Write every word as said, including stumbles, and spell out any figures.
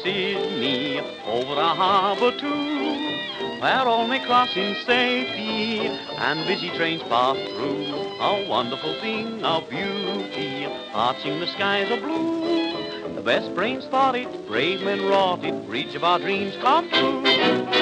Sydney, over the harbour too, where all may cross in safety and busy trains pass through. A wonderful thing of beauty, arching the skies of blue. The best brains thought it, brave men wrought it, reach of our dreams come true.